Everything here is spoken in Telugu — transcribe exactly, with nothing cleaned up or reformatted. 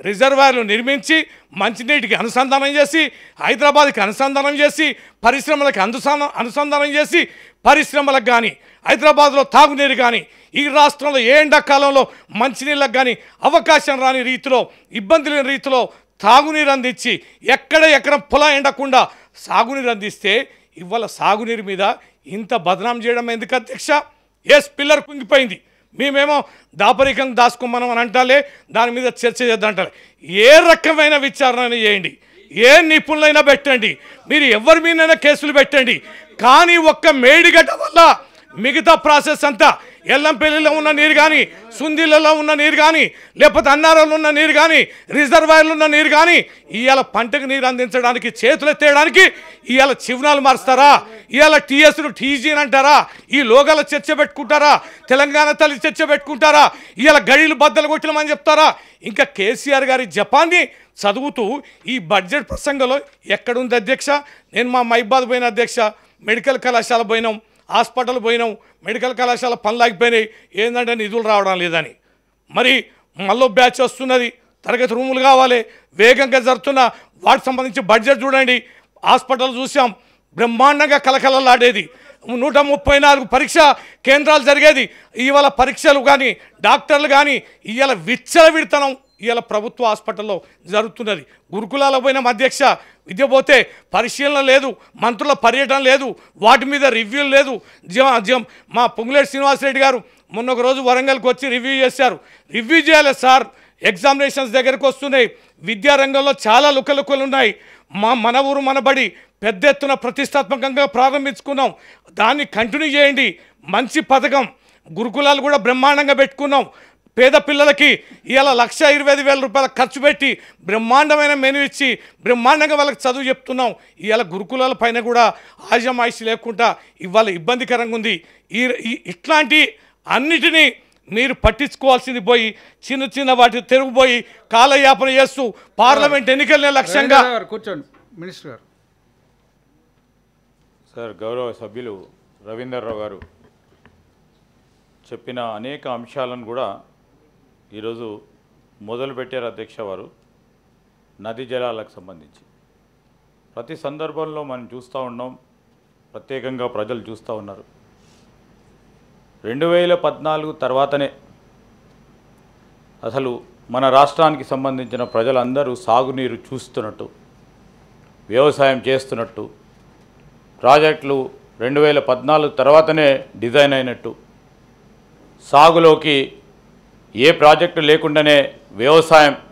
రిజర్వాయర్లు నిర్మించి మంచినీటికి అనుసంధానం చేసి హైదరాబాద్కి అనుసంధానం చేసి పరిశ్రమలకు అనుసంధానం అనుసంధానం చేసి పరిశ్రమలకు కానీ హైదరాబాద్లో తాగునీరు కానీ ఈ రాష్ట్రంలో ఏ ఎండాకాలంలో మంచినీళ్ళకు కానీ అవకాశం రాని రీతిలో ఇబ్బంది లేని రీతిలో తాగునీరు అందించి ఎక్కడ ఎకరం పొలం ఎండకుండా సాగునీరు అందిస్తే ఇవాళ సాగునీరు మీద ఇంత బదనాం చేయడం ఎందుకు అధ్యక్ష? ఎస్ పిల్లర్ కుంగిపోయింది, మేమేమో దాపరికంగా దాచుకోమనం అని అంటాలే, దాని మీద చర్చ చేద్దాంటాలే. ఏ రకమైన విచారణ చేయండి, ఏ నిపుణులైనా పెట్టండి, మీరు ఎవరి మీదైనా కేసులు పెట్టండి, కానీ ఒక్క మేడిగడ్డ వల్ల మిగతా ప్రాసెస్ అంతా ఎల్లంపల్లిలో ఉన్న నీరు కానీ సుందిలలో ఉన్న నీరు కానీ లేకపోతే అన్నారంలో ఉన్న నీరు కానీ రిజర్వాయర్లు ఉన్న నీరు కానీ ఇవాళ పంటకు నీరు అందించడానికి చేతులు ఎత్తేయడానికి ఇవాళ చివనాలు మారుస్తారా? ఇవాళ టీఎస్లు టీజీ అంటారా? ఈ లోగాల చర్చ పెట్టుకుంటారా? తెలంగాణ తల్లి చర్చ పెట్టుకుంటారా? ఇవాళ గడిలు బద్దలు కొట్టమని చెప్తారా? ఇంకా కేసీఆర్ గారి జపాన్ని చదువుతూ ఈ బడ్జెట్ ప్రసంగంలో ఎక్కడుంది అధ్యక్ష? నేను మా మైబాద్ పోయిన అధ్యక్ష, మెడికల్ కళాశాల పోయినాం, హాస్పిటల్ పోయినాం, మెడికల్ కళాశాల పనులాగిపోయినాయి, ఏంటంటే నిధులు రావడం లేదని. మరి మళ్ళీ బ్యాచ్ వస్తున్నది, తరగతి రూములు కావాలి, వేగంగా జరుగుతున్న వాటికి సంబంధించి బడ్జెట్ చూడండి. హాస్పిటల్ చూసాం, బ్రహ్మాండంగా కలకలలాడేది, నూట ముప్పై నాలుగు పరీక్ష కేంద్రాలు జరిగేది. ఇవాళ పరీక్షలు కానీ డాక్టర్లు కానీ ఇవాళ విచ్చల విడతనం ఇవాళ ప్రభుత్వ హాస్పిటల్లో జరుగుతున్నది. గురుకులాల పోయిన అధ్యక్ష, విద్య పోతే పరిశీలన లేదు, మంత్రుల పర్యటన లేదు, వాటి మీద రివ్యూలు లేదు. జం మా పొంగులేటి శ్రీనివాసరెడ్డి గారు మొన్న ఒక రోజు వరంగల్కి వచ్చి రివ్యూ చేశారు. రివ్యూ చేయాలి సార్, ఎగ్జామినేషన్స్ దగ్గరకు వస్తున్నాయి, విద్యారంగంలో చాలా లుకలుకలు ఉన్నాయి. మా మన ఊరు మనబడి పెద్ద ఎత్తున ప్రతిష్టాత్మకంగా ప్రారంభించుకున్నాం, దాన్ని కంటిన్యూ చేయండి. మంచి పథకం, గురుకులాలు కూడా బ్రహ్మాండంగా పెట్టుకున్నాం. పేద పిల్లలకి ఇలా లక్ష ఇరవై ఐదు వేల రూపాయల ఖర్చు పెట్టి బ్రహ్మాండమైన మెను ఇచ్చి బ్రహ్మాండంగా వాళ్ళకి చదువు చెప్తున్నాం. ఇవాళ గురుకులాల పైన కూడా ఆజమాయిషి లేకుండా ఇవాళ ఇబ్బందికరంగా ఉంది. ఈ ఇట్లాంటి అన్నిటినీ మీరు పట్టించుకోవాల్సింది పోయి చిన్న చిన్న వాటి తెరుగుపోయి కాలయాపన చేస్తూ పార్లమెంట్ ఎన్నికలనే లక్ష్యంగా కూర్చోండి. మినిస్టర్ గారు సార్, గౌరవ సభ్యులు రవీందర్రావు గారు చెప్పిన అనేక అంశాలను కూడా ఈరోజు మొదలుపెట్టారు అధ్యక్ష వారు. నదీ జలాలకు సంబంధించి ప్రతి సందర్భంలో మనం చూస్తూ ఉన్నాం, ప్రత్యేకంగా ప్రజలు చూస్తూ ఉన్నారు. రెండు వేల పద్నాలుగు తర్వాతనే అసలు మన రాష్ట్రానికి సంబంధించిన ప్రజలందరూ సాగునీరు చూస్తున్నట్టు, వ్యవసాయం చేస్తున్నట్టు, ప్రాజెక్టులు రెండు వేల పద్నాలుగు తర్వాతనే డిజైన్ అయినట్టు, సాగులోకి ఏ ప్రాజెక్టు లేకుండానే వ్యవసాయం